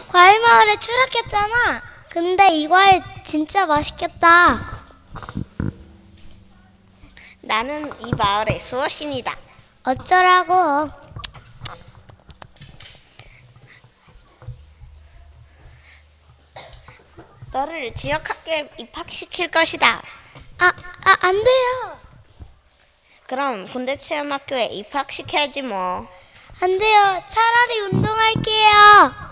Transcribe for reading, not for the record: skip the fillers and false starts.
과일마을에 추락했잖아. 근데 이 과일 진짜 맛있겠다. 나는 이 마을의 수호신이다. 어쩌라고. 너를 지역학교에 입학시킬 것이다. 안 돼요. 그럼 군대체험학교에 입학시켜야지 뭐. 안 돼요. 차라리 운동할게요.